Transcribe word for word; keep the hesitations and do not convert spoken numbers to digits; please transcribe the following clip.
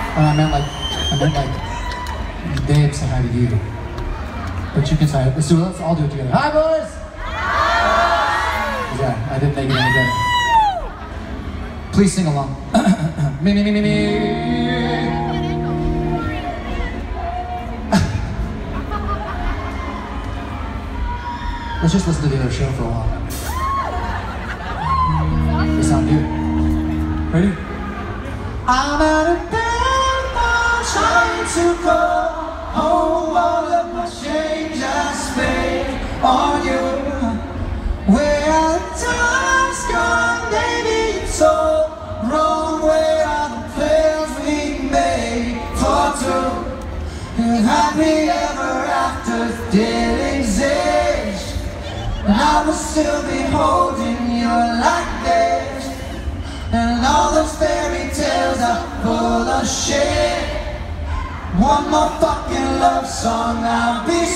And I meant like, I meant like, Dave said hi to you. But you can say it. Let's do it. Let's all do it together. Hi, boys! Yeah, I didn't make it any better. Please sing along. Me, me, me, me, me. Let's just listen to the other show for a while. They sound good. Ready? I'm at a bed now, trying to go home. All of my change I spent on you. Where the time's gone, baby, it's so wrong. Where are the plans we made for two? And happy ever after did exist. And I will still be holding you like this. And all those fairy tales are full of shit. One more fucking love song, I'll be